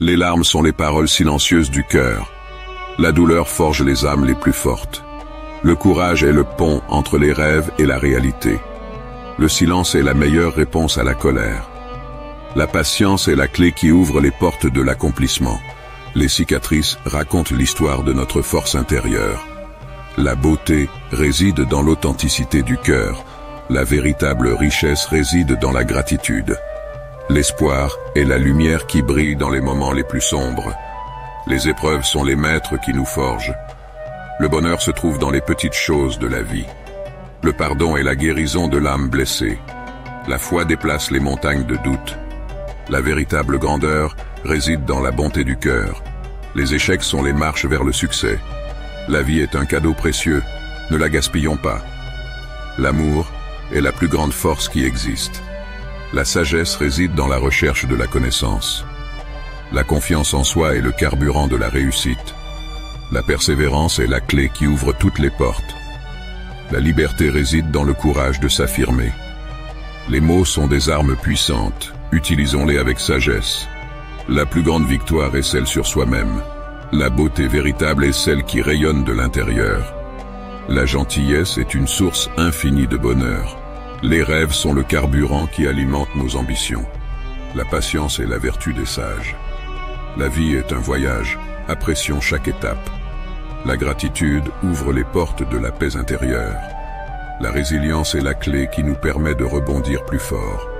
Les larmes sont les paroles silencieuses du cœur. La douleur forge les âmes les plus fortes. Le courage est le pont entre les rêves et la réalité. Le silence est la meilleure réponse à la colère. La patience est la clé qui ouvre les portes de l'accomplissement. Les cicatrices racontent l'histoire de notre force intérieure. La beauté réside dans l'authenticité du cœur. La véritable richesse réside dans la gratitude. L'espoir est la lumière qui brille dans les moments les plus sombres. Les épreuves sont les maîtres qui nous forgent. Le bonheur se trouve dans les petites choses de la vie. Le pardon est la guérison de l'âme blessée. La foi déplace les montagnes de doute. La véritable grandeur réside dans la bonté du cœur. Les échecs sont les marches vers le succès. La vie est un cadeau précieux, ne la gaspillons pas. L'amour est la plus grande force qui existe. La sagesse réside dans la recherche de la connaissance. La confiance en soi est le carburant de la réussite. La persévérance est la clé qui ouvre toutes les portes. La liberté réside dans le courage de s'affirmer. Les mots sont des armes puissantes, utilisons-les avec sagesse. La plus grande victoire est celle sur soi-même. La beauté véritable est celle qui rayonne de l'intérieur. La gentillesse est une source infinie de bonheur. Les rêves sont le carburant qui alimente nos ambitions. La patience est la vertu des sages. La vie est un voyage, apprécions chaque étape. La gratitude ouvre les portes de la paix intérieure. La résilience est la clé qui nous permet de rebondir plus fort.